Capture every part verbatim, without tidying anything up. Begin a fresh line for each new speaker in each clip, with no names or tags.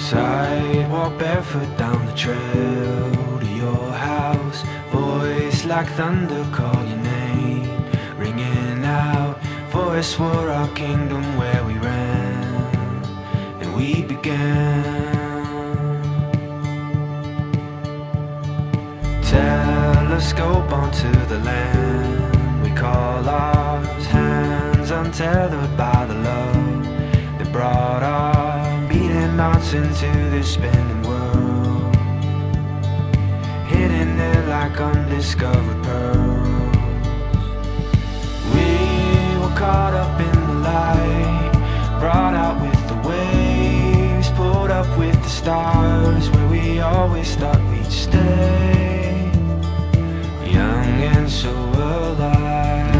Sidewalk barefoot down the trail to your house. Voice like thunder call your name, ringing out. For us were our kingdom where we ran and we began. Telescope onto the land we call ours. Hands untethered by the love that brought our beating hearts into this spinning world, hidden there like undiscovered pearls. We were caught up in the light, brought out with the waves, pulled up with the stars, where we always thought we'd stay, young and so alive.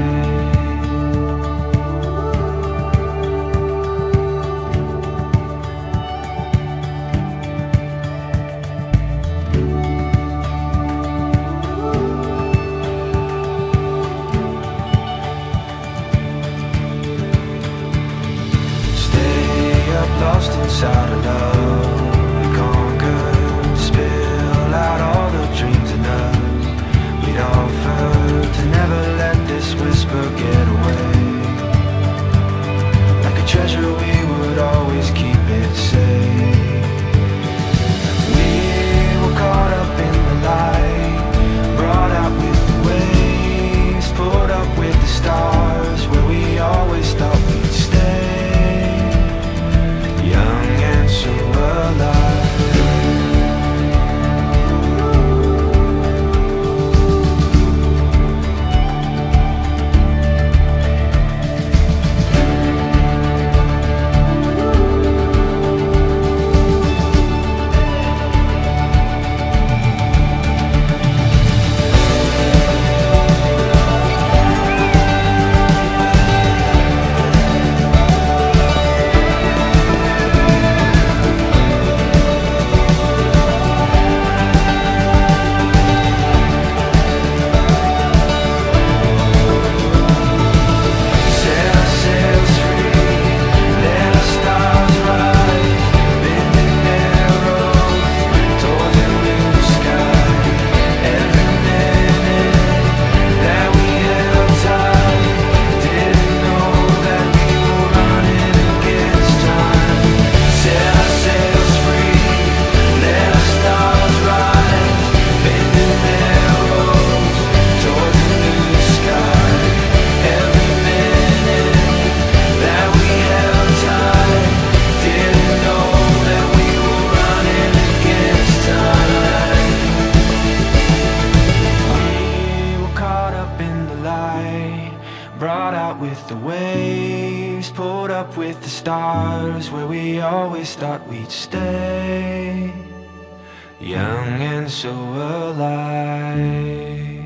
Lost inside of love, we conquered, spill out all the dreams in us. We'd offer to never let this whisper get away. Like a treasure we would always keep it safe. We were caught up in the light, brought out with the waves, pulled up with the stars, where we always thought we'd stay, young and so alive. Brought out with the waves, pulled up with the stars, where we always thought we'd stay, young and so alive.